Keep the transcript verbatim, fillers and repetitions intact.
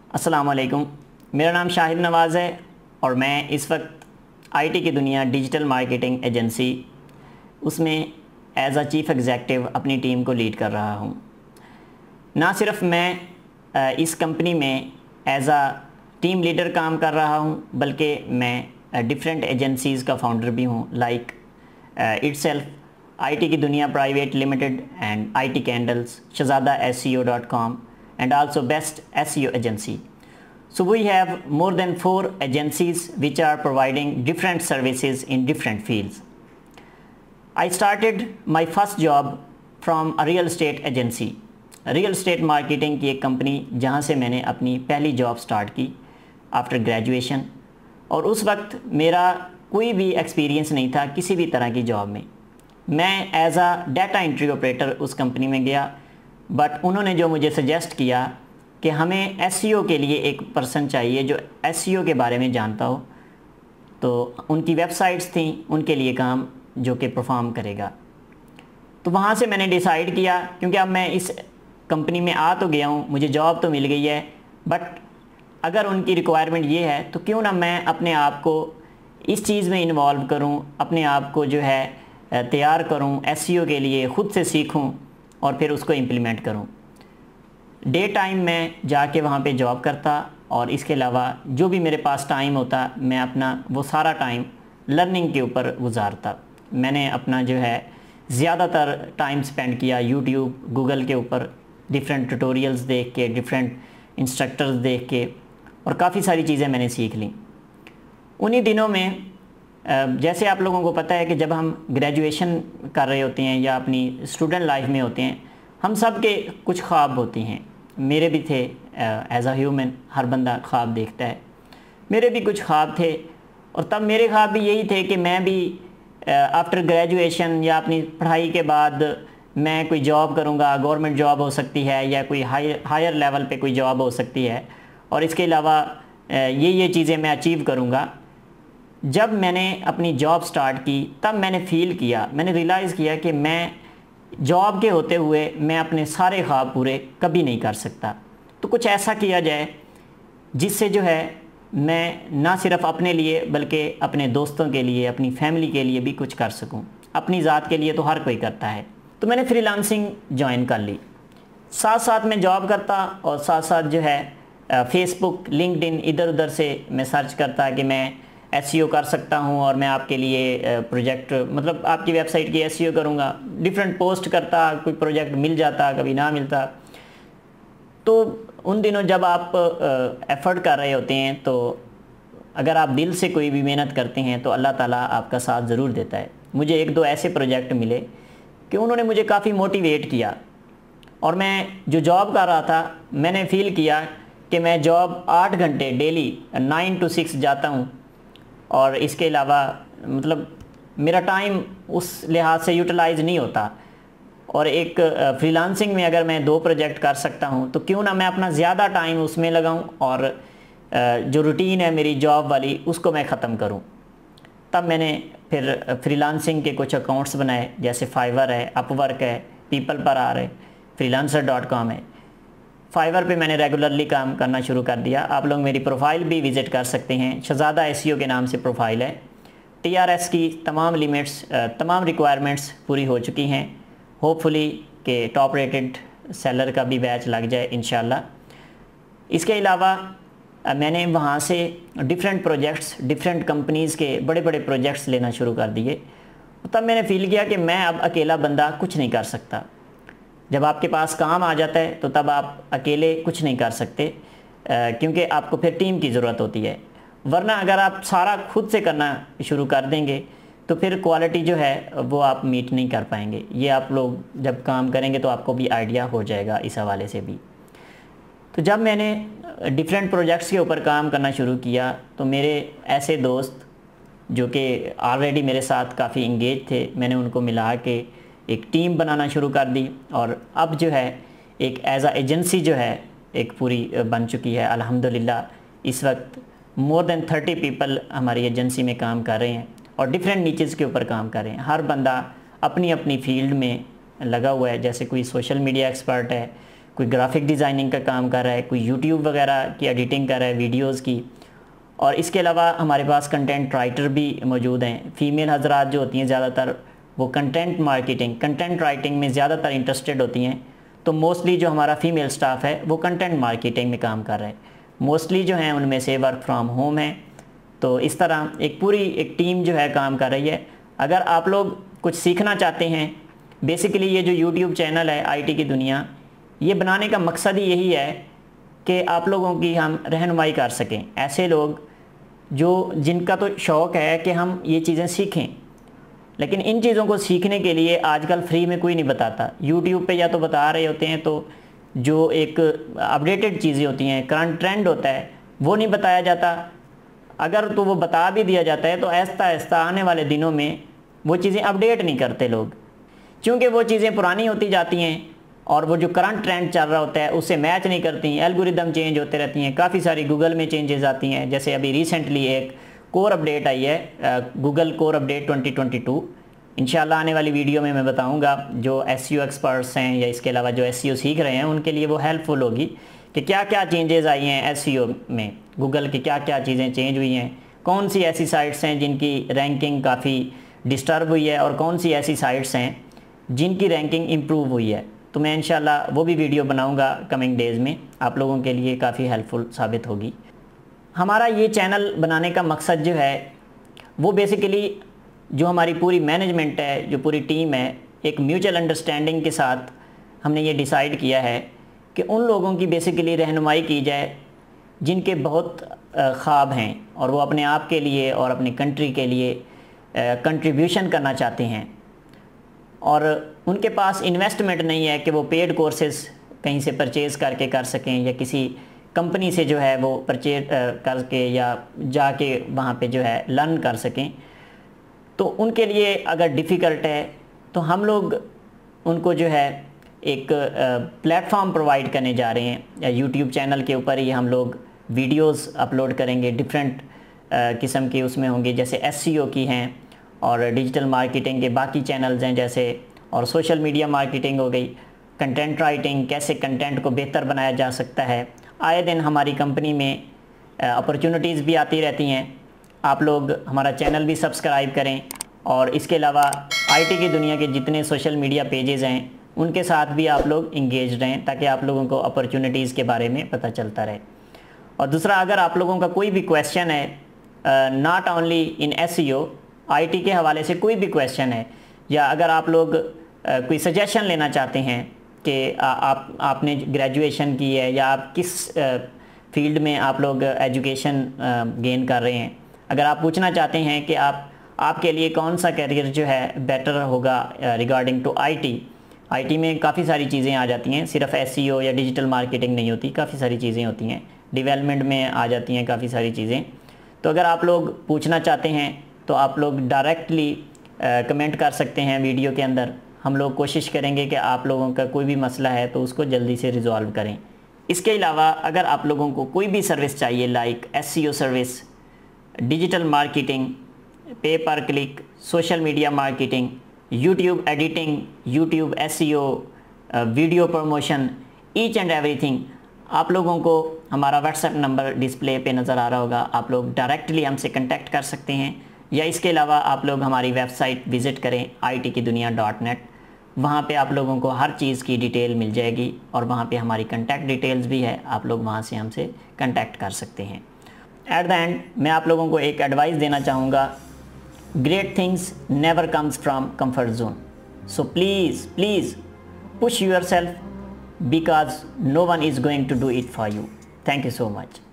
अस्सलामुअलैकुम, मेरा नाम शाहिद नवाज़ है और मैं इस वक्त आईटी की दुनिया डिजिटल मार्केटिंग एजेंसी उसमें एज अ चीफ़ एग्जेक्टिव अपनी टीम को लीड कर रहा हूँ। ना सिर्फ मैं इस कंपनी में एज अ टीम लीडर काम कर रहा हूँ, बल्कि मैं डिफरेंट एजेंसीज़ का फाउंडर भी हूँ, लाइक इटसेल्फ, आईटी की दुनिया private limited and IT candles, Shahzada S E O dot com and also best S E O agency. So we have more than four agencies which are providing different services in different fields. I started my first job from a real estate agency, real estate marketing की एक company जहाँ से मैंने अपनी पहली job start की after graduation. और उस वक्त मेरा कोई भी एक्सपीरियंस नहीं था किसी भी तरह की जॉब में। मैं as a data entry operator उस कंपनी में गया, बट उन्होंने जो मुझे सजेस्ट किया कि हमें एस ई ओ के लिए एक पर्सन चाहिए जो एस ई ओ के बारे में जानता हो, तो उनकी वेबसाइट्स थी उनके लिए काम जो कि परफॉर्म करेगा। तो वहाँ से मैंने डिसाइड किया, क्योंकि अब मैं इस कंपनी में आ तो गया हूँ, मुझे जॉब तो मिल गई है, बट अगर उनकी रिक्वायरमेंट ये है तो क्यों ना मैं अपने आप को इस चीज़ में इन्वॉल्व करूँ, अपने आप को जो है तैयार करूँ एस ई ओ के लिए, ख़ुद से सीखूँ और फिर उसको इम्प्लीमेंट करूं। डे टाइम में जाके वहाँ पे जॉब करता और इसके अलावा जो भी मेरे पास टाइम होता मैं अपना वो सारा टाइम लर्निंग के ऊपर गुजारता। मैंने अपना जो है ज़्यादातर टाइम स्पेंड किया यूट्यूब, गूगल के ऊपर डिफरेंट ट्यूटोरियल्स देख के, डिफरेंट इंस्ट्रक्टर्स देख के, और काफ़ी सारी चीज़ें मैंने सीख ली। उन्हीं दिनों में जैसे आप लोगों को पता है कि जब हम ग्रेजुएशन कर रहे होते हैं या अपनी स्टूडेंट लाइफ में होते हैं, हम सब के कुछ ख्वाब होते हैं। मेरे भी थे, एज अ ह्यूमन हर बंदा ख्वाब देखता है। मेरे भी कुछ ख्वाब थे और तब मेरे ख्वाब भी यही थे कि मैं भी आफ्टर ग्रेजुएशन या अपनी पढ़ाई के बाद मैं कोई जॉब करूँगा, गवर्नमेंट जॉब हो सकती है या कोई हाई हायर लेवल पे कोई जॉब हो सकती है, और इसके अलावा ये ये चीज़ें मैं अचीव करूँगा। जब मैंने अपनी जॉब स्टार्ट की तब मैंने फ़ील किया, मैंने रियलाइज़ किया कि मैं जॉब के होते हुए मैं अपने सारे ख्वाब पूरे कभी नहीं कर सकता। तो कुछ ऐसा किया जाए जिससे जो है मैं ना सिर्फ अपने लिए बल्कि अपने दोस्तों के लिए, अपनी फैमिली के लिए भी कुछ कर सकूं। अपनी ज़ात के लिए तो हर कोई करता है। तो मैंने फ्रीलांसिंग ज्वाइन कर ली। साथ साथ मैं जॉब करता और साथ साथ जो है फेसबुक, लिंक्डइन, इधर उधर से मैं सर्च करता कि मैं एस ई ओ कर सकता हूँ और मैं आपके लिए प्रोजेक्ट, मतलब आपकी वेबसाइट की एस ई ओ करूँगा। डिफरेंट पोस्ट करता, कोई प्रोजेक्ट मिल जाता, कभी ना मिलता। तो उन दिनों जब आप एफ़र्ट कर रहे होते हैं तो अगर आप दिल से कोई भी मेहनत करते हैं तो अल्लाह ताला आपका साथ ज़रूर देता है। मुझे एक दो ऐसे प्रोजेक्ट मिले कि उन्होंने मुझे काफ़ी मोटिवेट किया, और मैं जो जॉब कर रहा था मैंने फ़ील किया कि मैं जॉब आठ घंटे डेली नाइन टू सिक्स जाता हूँ, और इसके अलावा मतलब मेरा टाइम उस लिहाज से यूटिलाइज़ नहीं होता। और एक फ्रीलांसिंग में अगर मैं दो प्रोजेक्ट कर सकता हूँ तो क्यों ना मैं अपना ज़्यादा टाइम उसमें लगाऊँ और जो रूटीन है मेरी जॉब वाली उसको मैं ख़त्म करूँ। तब मैंने फिर फ्रीलांसिंग के कुछ अकाउंट्स बनाए, जैसे फाइवर है, अपवर्क है, पीपल पर आर है, फ्रीलांसर डॉट कॉम है। फाइवर पे मैंने रेगुलरली काम करना शुरू कर दिया। आप लोग मेरी प्रोफाइल भी विज़िट कर सकते हैं, शहजादा एस ई ओ के नाम से प्रोफाइल है। टी आर एस की तमाम लिमिट्स, तमाम रिक्वायरमेंट्स पूरी हो चुकी हैं। होपफुली कि टॉप रेटेड सेलर का भी बैच लग जाए इंशाल्लाह। इसके अलावा मैंने वहाँ से डिफरेंट प्रोजेक्ट्स, डिफरेंट कंपनीज़ के बड़े बड़े प्रोजेक्ट्स लेना शुरू कर दिए। तब मैंने फ़ील किया कि मैं अब अकेला बंदा कुछ नहीं कर सकता। जब आपके पास काम आ जाता है तो तब आप अकेले कुछ नहीं कर सकते, क्योंकि आपको फिर टीम की ज़रूरत होती है। वरना अगर आप सारा खुद से करना शुरू कर देंगे तो फिर क्वालिटी जो है वो आप मीट नहीं कर पाएंगे। ये आप लोग जब काम करेंगे तो आपको भी आइडिया हो जाएगा इस हवाले से भी। तो जब मैंने डिफरेंट प्रोजेक्ट्स के ऊपर काम करना शुरू किया तो मेरे ऐसे दोस्त जो कि ऑलरेडी मेरे साथ काफ़ी इंगेज थे, मैंने उनको मिला के एक टीम बनाना शुरू कर दी, और अब जो है एक एज अ एजेंसी जो है एक पूरी बन चुकी है अल्हम्दुलिल्लाह। इस वक्त मोर देन थर्टी पीपल हमारी एजेंसी में काम कर रहे हैं और डिफरेंट नीचेज़ के ऊपर काम कर रहे हैं। हर बंदा अपनी अपनी फील्ड में लगा हुआ है। जैसे कोई सोशल मीडिया एक्सपर्ट है, कोई ग्राफिक डिज़ाइनिंग का काम कर रहा है, कोई यूट्यूब वगैरह की एडिटिंग कर रहा है वीडियोज़ की। और इसके अलावा हमारे पास कंटेंट राइटर भी मौजूद हैं। फ़ीमेल हजरात जो होती हैं ज़्यादातर वो कंटेंट मार्केटिंग, कंटेंट राइटिंग में ज़्यादातर इंटरेस्टेड होती हैं। तो मोस्टली जो हमारा फ़ीमेल स्टाफ है वो कंटेंट मार्केटिंग में काम कर रहा है। मोस्टली जो हैं उनमें से वर्क फ्रॉम होम है। तो इस तरह एक पूरी एक टीम जो है काम कर रही है। अगर आप लोग कुछ सीखना चाहते हैं, बेसिकली ये जो यूट्यूब चैनल है आईटी की दुनिया, ये बनाने का मकसद ही यही है कि आप लोगों की हम रहनुमाई कर सकें। ऐसे लोग जो जिनका तो शौक़ है कि हम ये चीज़ें सीखें, लेकिन इन चीज़ों को सीखने के लिए आजकल फ्री में कोई नहीं बताता। यूट्यूब पे या तो बता रहे होते हैं, तो जो एक अपडेटेड चीज़ें होती हैं, करंट ट्रेंड होता है, वो नहीं बताया जाता। अगर तो वो बता भी दिया जाता है तो आहिस्ता आहिस्ता आने वाले दिनों में वो चीज़ें अपडेट नहीं करते लोग, क्योंकि वो चीज़ें पुरानी होती जाती हैं और वो जो करंट ट्रेंड चल रहा होता है उससे मैच नहीं करती। एल्गोरिदम चेंज होते रहती हैं, काफ़ी सारी गूगल में चेंजेस आती हैं। जैसे अभी रिसेंटली एक कोर अपडेट आई है, Google core update twenty twenty two. इंशाल्लाह आने वाली वीडियो में मैं बताऊंगा। जो एसईओ एक्सपर्ट्स हैं या इसके अलावा जो एसईओ सीख रहे हैं उनके लिए वो हेल्पफुल होगी कि क्या क्या चेंजेस आई हैं एसईओ में, गूगल की क्या क्या चीज़ें चेंज हुई हैं, कौन सी ऐसी साइट्स हैं जिनकी रैंकिंग काफ़ी डिस्टर्ब हुई है और कौन सी ऐसी साइट्स हैं जिनकी रैंकिंग इम्प्रूव हुई है। तो मैं इंशाल्लाह वो भी वीडियो बनाऊंगा कमिंग डेज़ में, आप लोगों के लिए काफ़ी हेल्पफुल साबित होगी। हमारा ये चैनल बनाने का मकसद जो है वो बेसिकली जो हमारी पूरी मैनेजमेंट है, जो पूरी टीम है, एक म्यूचुअल अंडरस्टैंडिंग के साथ हमने ये डिसाइड किया है कि उन लोगों की बेसिकली रहनुमाई की जाए जिनके बहुत ख्वाब हैं और वो अपने आप के लिए और अपनी कंट्री के लिए कंट्रीब्यूशन करना चाहते हैं और उनके पास इन्वेस्टमेंट नहीं है कि वो पेड कोर्सेज़ कहीं से परचेज़ करके कर सकें या किसी कंपनी से जो है वो परचेज करके या जाके वहाँ पे जो है लर्न कर सकें। तो उनके लिए अगर डिफ़िकल्ट है तो हम लोग उनको जो है एक प्लेटफॉर्म प्रोवाइड करने जा रहे हैं। यूट्यूब चैनल के ऊपर ही हम लोग वीडियोस अपलोड करेंगे, डिफरेंट किस्म के उसमें होंगे, जैसे एसईओ की हैं और डिजिटल मार्केटिंग के बाकी चैनल्स हैं जैसे, और सोशल मीडिया मार्केटिंग हो गई, कंटेंट राइटिंग, कैसे कंटेंट को बेहतर बनाया जा सकता है। आए दिन हमारी कंपनी में अपॉर्चुनिटीज़ भी आती रहती हैं। आप लोग हमारा चैनल भी सब्सक्राइब करें और इसके अलावा आईटी की दुनिया के जितने सोशल मीडिया पेजेस हैं उनके साथ भी आप लोग इंगेज रहें ताकि आप लोगों को अपॉर्चुनिटीज़ के बारे में पता चलता रहे। और दूसरा, अगर आप लोगों का कोई भी क्वेश्चन है, not only in SEO, IT के हवाले से कोई भी क्वेश्चन है, या अगर आप लोग uh, कोई सजेशन लेना चाहते हैं कि आ, आप आपने ग्रेजुएशन की है या आप किस फील्ड uh, में आप लोग एजुकेशन गेन uh, कर रहे हैं, अगर आप पूछना चाहते हैं कि आप आपके लिए कौन सा करियर जो है बेटर होगा रिगार्डिंग टू आईटी। आईटी में काफ़ी सारी चीज़ें आ जाती हैं, सिर्फ एसईओ या डिजिटल मार्केटिंग नहीं होती, काफ़ी सारी चीज़ें होती हैं, डेवलपमेंट में आ जाती हैं काफ़ी सारी चीज़ें। तो अगर आप लोग पूछना चाहते हैं तो आप लोग डायरेक्टली कमेंट कर सकते हैं वीडियो के अंदर। हम लोग कोशिश करेंगे कि आप लोगों का कोई भी मसला है तो उसको जल्दी से रिजॉल्व करें। इसके अलावा अगर आप लोगों को कोई भी सर्विस चाहिए, like SEO service, digital marketing, pay per click, social media marketing, YouTube editing, YouTube SEO, video promotion, each and everything, आप लोगों को हमारा व्हाट्सएप नंबर डिस्प्ले पे नज़र आ रहा होगा, आप लोग डायरेक्टली हमसे कांटेक्ट कर सकते हैं। या इसके अलावा आप लोग हमारी वेबसाइट विज़िट करें आई टी की दुनिया डॉट नेट, वहाँ पे आप लोगों को हर चीज़ की डिटेल मिल जाएगी और वहाँ पे हमारी कंटैक्ट डिटेल्स भी है, आप लोग वहाँ से हमसे कांटेक्ट कर सकते हैं। एट द एंड मैं आप लोगों को एक एडवाइस देना चाहूँगा, great things never comes from comfort zone, so please please push yourself because no one is going to do it for you. Thank you so much.